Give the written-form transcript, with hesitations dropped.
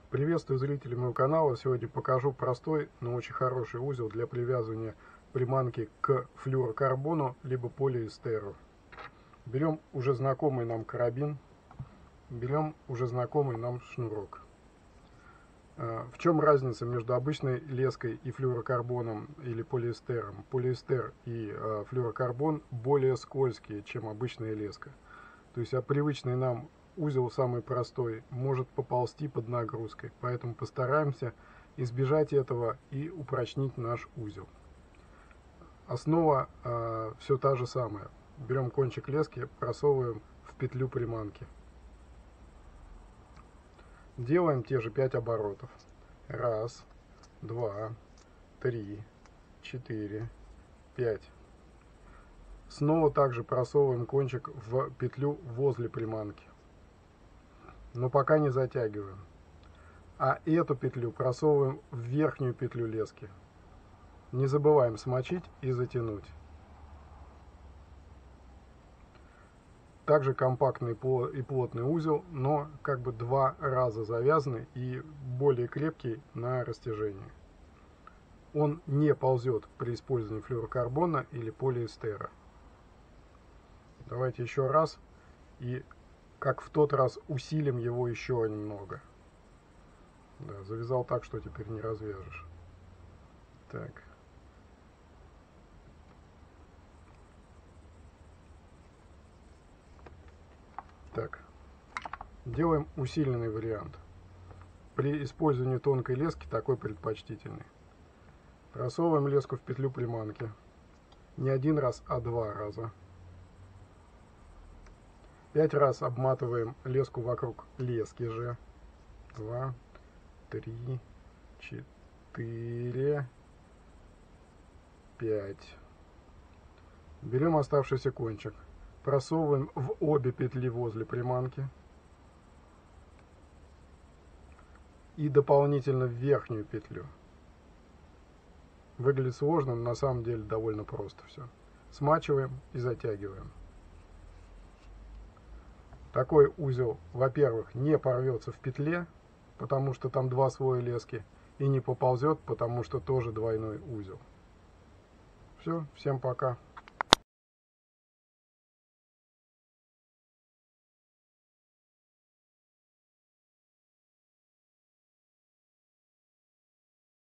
Приветствую зрителей моего канала. Сегодня покажу простой, но очень хороший узел для привязывания приманки к флюорокарбону либо полиэстеру. Берем уже знакомый нам карабин, берем уже знакомый нам шнурок. В чем разница между обычной леской и флюорокарбоном или полиэстером? Полиэстер и флюорокарбон более скользкие, чем обычная леска. То есть привычный нам узел, самый простой, может поползти под нагрузкой. Поэтому постараемся избежать этого и упрочнить наш узел. Основа все та же самая. Берем кончик лески, просовываем в петлю приманки. Делаем те же 5 оборотов. 1, 2, 3, 4, 5. Снова также просовываем кончик в петлю возле приманки. Но пока не затягиваем. А эту петлю просовываем в верхнюю петлю лески. Не забываем смочить и затянуть. Также компактный и плотный узел, но как бы 2 раза завязанный и более крепкий на растяжении. Он не ползет при использовании флюорокарбона или полиэстера. Давайте еще раз и как в тот раз усилим его еще немного. Да, завязал так, что теперь не развяжешь. Так. Так. Делаем усиленный вариант. При использовании тонкой лески такой предпочтительный. Просовываем леску в петлю приманки. Не 1 раз, а 2 раза. 5 раз обматываем леску вокруг лески же. 2, 3, 4, 5. Берем оставшийся кончик. Просовываем в обе петли возле приманки. И дополнительно в верхнюю петлю. Выглядит сложно, но на самом деле довольно просто все. Смачиваем и затягиваем. Такой узел, во-первых, не порвется в петле, потому что там 2 слоя лески, и не поползет, потому что тоже двойной узел. Все, всем пока.